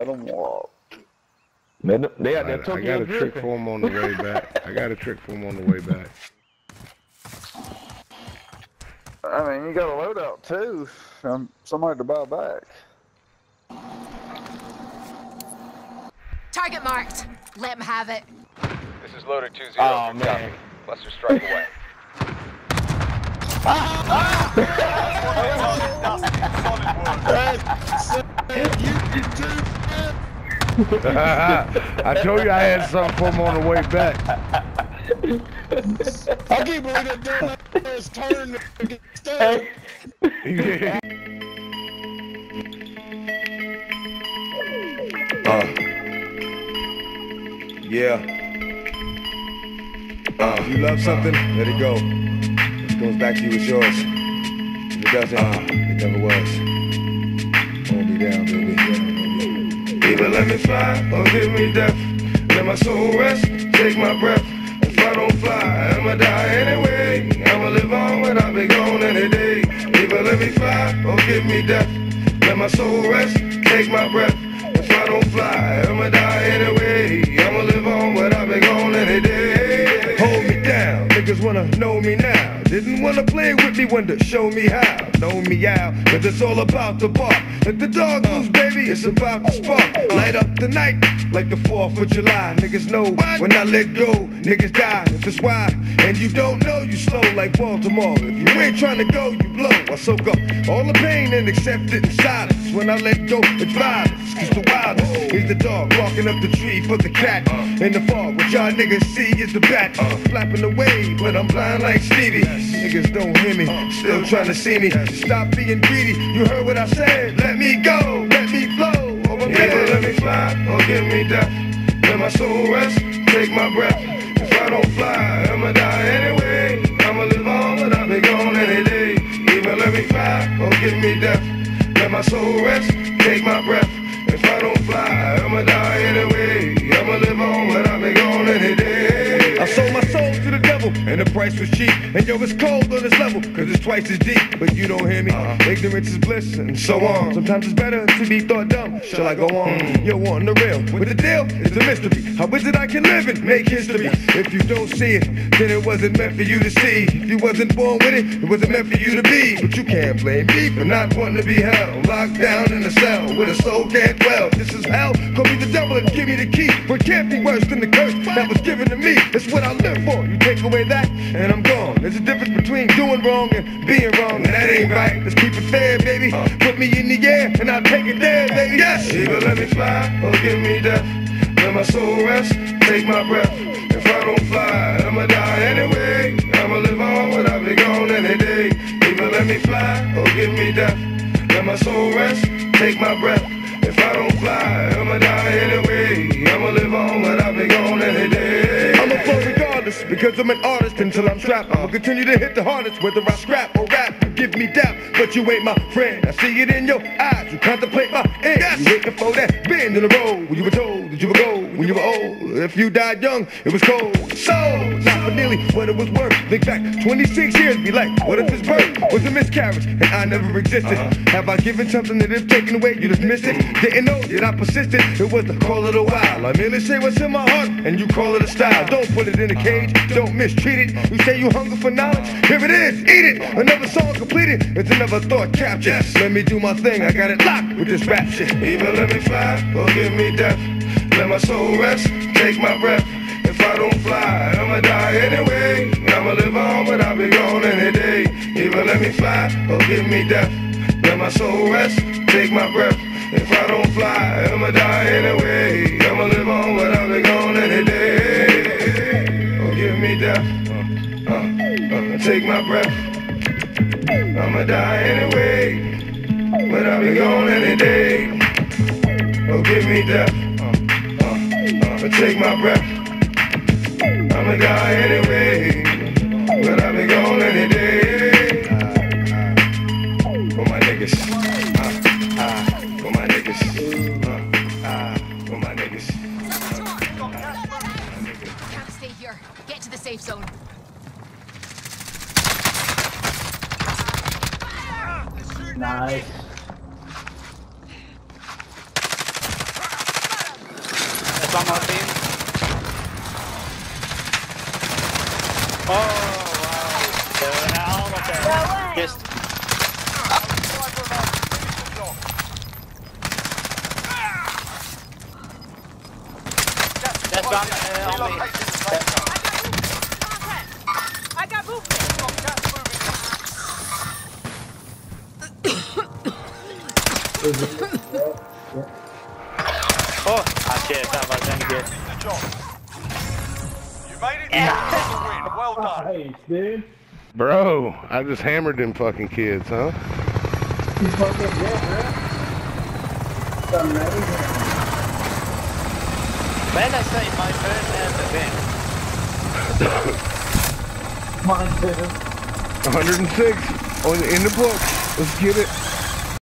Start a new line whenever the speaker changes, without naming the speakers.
them walk.
They out there
I got a trick for him on the way back. I got a trick for him on the way back.
I mean, you got a loadout too. Somebody to buy back.
Target marked. Let him have it.
This is loader 2-0.
Oh, man.
Cluster strike away.
I told you I had something for him on the way back.
I can't believe that dumb ass turned to get stuck.
Yeah.
Yeah. You love something, let it go. If it comes back to you, it's yours. If it doesn't, it never was. Hold me down, baby. Either let me fly or give me death. Let my soul rest, take my breath. If I don't fly, I'ma die anyway. I'ma live on when I be gone any day. Either let me fly or give me death. Let my soul rest, take my breath. If I don't fly, I'ma die anyway. I'ma live on when I be gone any day. Hold me down, niggas wanna know me now. Didn't wanna play with me, wanted to show me how. Know me out, cause it's all about the bark. Let the dog loose, baby, it's about the spark. Light up the night, like the 4th of July. Niggas know when I let go, niggas die. If it's why, and you don't know, you slow like Baltimore. If you ain't trying to go, you blow. I soak up all the pain and accept it in silence. When I let go, it's violence. Cause the wildest is the dog barking up the tree for the cat. In the fog, what y'all niggas see is the bat. Flapping away, but I'm blind like Stevie. Niggas don't hear me, still trying to see me. Stop being greedy, you heard what I said. Let me go, let me flow. Either let me fly or give me death. Let my soul rest, take my breath. If I don't fly, I'ma die anyway. I'ma live on, but I'll be gone any day. Either let me fly or give me death. Let my soul rest, take my breath. If I don't fly, I'ma die anyway. I'ma live on, but I'll be gone any day. I sold my soul to the devil, and the price was cheap. And yo, it's cold on this level, cause it's twice as deep. But you don't hear me, ignorance is bliss, and so on. Sometimes it's better to be thought dumb. Shall I go on? Yo, on the real. With the deal, it's a mystery. How is it I can live and make history? If you don't see it, then it wasn't meant for you to see. If you wasn't born with it, it wasn't meant for you to be. But you can't blame me for not wanting to be held. Locked down in a cell, with a soul can't dwell. This is hell, call me the devil and give me the key. For it can't be worse than the curse that was given to me. It's what I live for. You take away that, and I'm gone. There's a difference between doing wrong and being wrong, and that ain't right. Let's keep it fair, baby. Put me in the air, and I'll take it there, baby. Yes! Either let me fly, or give me death. Let my soul rest, take my breath. If I don't fly, I'ma die anyway. I'ma live on, but I'll be gone any day. Either let me fly, or give me death. Let my soul rest, take my breath. If I don't fly, I'ma die anyway. I'ma live on, but I'll be gone any day. I'ma flow regardless, because I'm an artist until I'm strapped. I'ma continue to hit the hardest, whether I scrap or rap. You give me doubt, but you ain't my friend. I see it in your eyes, you contemplate my end. Yes. You waiting for that bend in the road when you were told that you would go when you were old. If you died young, it was cold. So, not for nearly what it was worth. Think back 26 years, be like, what if this birth was a miscarriage and I never existed? Have I given something that if taken away, you just missed it? Didn't know that I persisted, it was the call of the wild. I merely say what's in my heart, and you call it a style. Don't put it in a cage, don't mistreat it. You say you hunger for knowledge, here it is, eat it. Another song completed, it's another thought captured. Let me do my thing, I got it locked with this rap shit. Either let me fly, or give me death. Let my soul rest, take my breath. If I don't fly, I'ma die anyway. I'ma live on, but I'll be gone any day. Either let me fly, or give me death. Let my soul rest, take my breath. If I don't fly, I'ma die anyway. I'ma live on, but I'll be gone any day. Or give me death, take my breath. I'ma die anyway, but I'll be gone any day. Or give me death, take my breath. I'ma die anyway, but I'll be gone any day. For my niggas, for my niggas, for my niggas.
Can't stay here. Get to the safe zone.
Nice.
There's one more team. Oh, wow. All of them. Just. There's one on me.
I got movement.
Oh, shit, that was any good.
You made it to win. Well done.
Nice, dude.
Bro, I just hammered them fucking kids, huh?
You fucking dead, man. It's amazing.
When I say my first ever win.
Mine too.
106 in the book. Let's get it.